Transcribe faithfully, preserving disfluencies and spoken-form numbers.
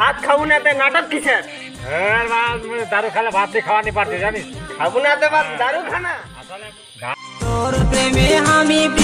ভাত খাবো না তে নাটক কিসের? হ্যাঁ দারু খেলে ভাত দিয়ে খাওয়া নিয়ে পারতে জানিস। খাবো না তে ভাত দারু খানা। আসলে তোর প্রেমে আমি